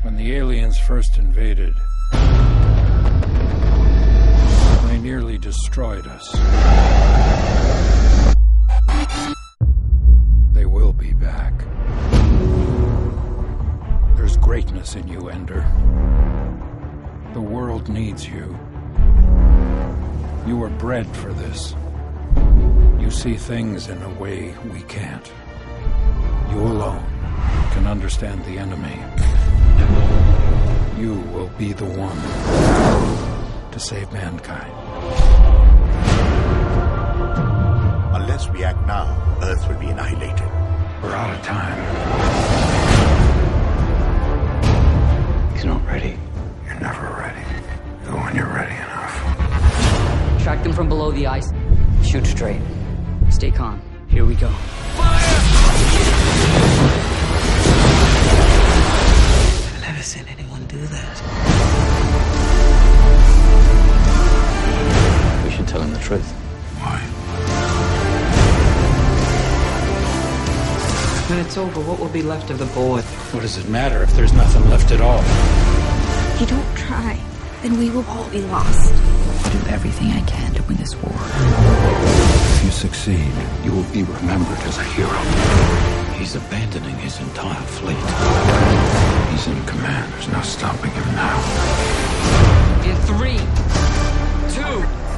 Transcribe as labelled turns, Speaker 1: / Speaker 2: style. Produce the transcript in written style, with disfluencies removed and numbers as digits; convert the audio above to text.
Speaker 1: When the aliens first invaded, they nearly destroyed us. They will be back. There's greatness in you, Ender. The world needs you. You were bred for this. You see things in a way we can't. You alone can understand the enemy. You will be the one to save mankind.
Speaker 2: Unless we act now, Earth will be annihilated.
Speaker 1: We're out of time.
Speaker 3: He's not ready.
Speaker 1: You're never ready. But when you're ready enough.
Speaker 4: Track them from below the ice. Shoot straight. Stay calm. Here we go.
Speaker 3: I've never seen anyone do that. We should tell him the truth.
Speaker 1: Why?
Speaker 5: When it's over, what will be left of the boy?
Speaker 1: What does it matter if there's nothing left at all?
Speaker 6: If you don't try, then we will all be lost. I'll do everything I can to win this war.
Speaker 1: If you succeed, you will be remembered as a hero.
Speaker 3: He's abandoning his entire fleet.
Speaker 1: He's in command. There's no stopping him now.
Speaker 4: In 3, 2,